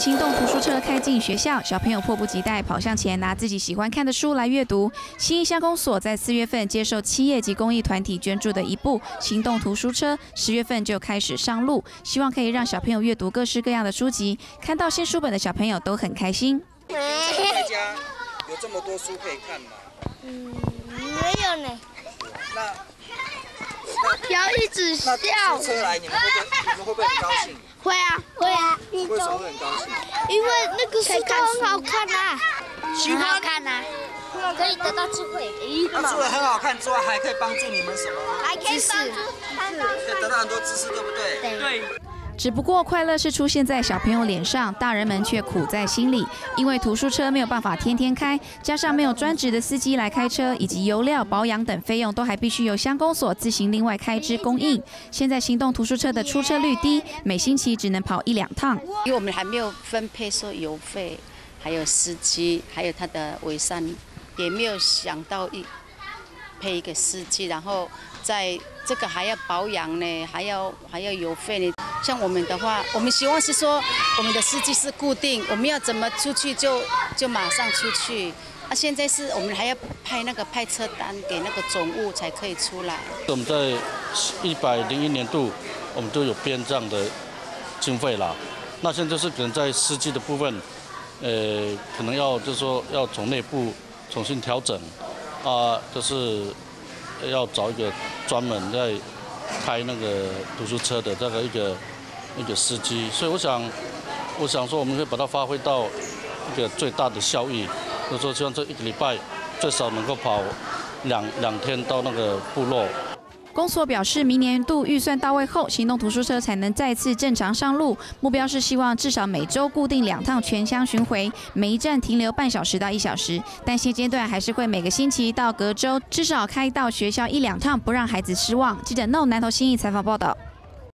行动图书车开进学校，小朋友迫不及待跑向前，拿自己喜欢看的书来阅读。新义乡公所在4月份接受企业及公益团体捐助的一部行动图书车，10月份就开始上路，希望可以让小朋友阅读各式各样的书籍。看到新书本的小朋友都很开心。 在家有这么多书可以看吗？ 没有呢。 那不要一直笑。 那租车来，你们会不会很高兴？ 会啊，会啊。 为什么会很高兴？ 因为那个书都很好看啊， 很好看啊，可以得到智慧。 那除了很好看之外，还可以帮助你们什么？ 还可以帮助可以得到很多知识，对不对？ 对。 只不过快乐是出现在小朋友脸上，大人们却苦在心里。因为图书车没有办法天天开，加上没有专职的司机来开车，以及油料、保养等费用都还必须由乡公所自行另外开支供应。现在行动图书车的出车率低，每星期只能跑1-2趟。 因为我们还没有分配说油费，还有司机，还有他的尾善，也没有想到配一个司机，然后在这个还要保养呢，还要油费呢。像我们的话，我们希望是说我们的司机是固定，我们要怎么出去就马上出去。现在是我们还要派车单给那个总务才可以出来。 我们在101年度，我们都有编这样的经费啦。那现在就是可能在司机的部分，可能就是说要从内部重新调整，就是要找一个专门在开那个图书车的这个一个司机，所以我想说，我们可以把它发挥到一个最大的效益。就是说，希望这1个礼拜最少能够跑两天到那个部落。 公所表示，明年度预算到位后，行动图书车才能再次正常上路。目标是希望至少每周固定2趟全乡巡回，每一站停留半小时到1小时。但现阶段还是会每个星期到隔周至少开到学校1-2趟，不让孩子失望。记者No南投新义采访报道。